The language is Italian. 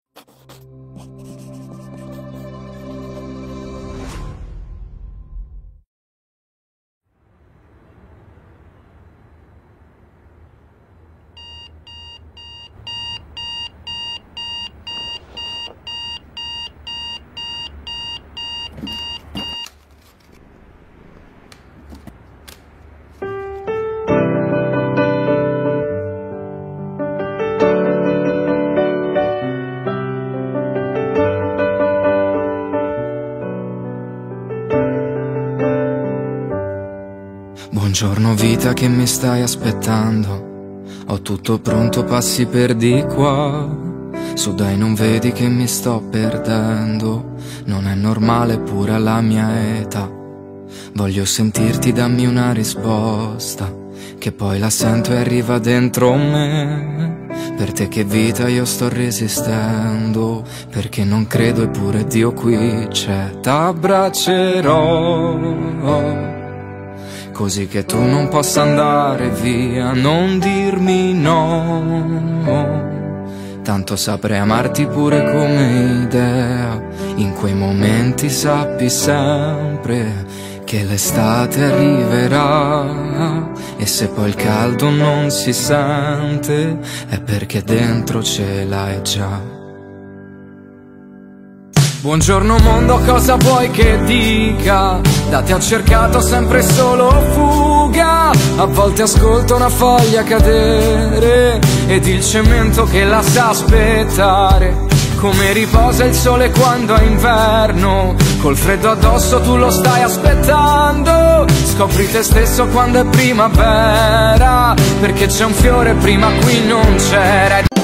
Buongiorno vita che mi stai aspettando, ho tutto pronto, passi per di qua. Su dai, non vedi che mi sto perdendo, non è normale pure alla mia età. Voglio sentirti, dammi una risposta, che poi la sento e arriva dentro me. Per te che vita io sto resistendo, perché non credo eppure Dio qui c'è. T'abbraccerò così che tu non possa andare via, non dirmi no. Tanto saprei amarti pure come idea. In quei momenti sappi sempre che l'estate arriverà, e se poi il caldo non si sente è perché dentro ce l'hai già. Buongiorno mondo, cosa vuoi che dica? Da te ho cercato sempre solo fuga. A volte ascolto una foglia cadere ed il cemento che la sa aspettare. Come riposa il sole quando è inverno, col freddo addosso tu lo stai aspettando. Scopri te stesso quando è primavera, perché c'è un fiore prima qui non c'era.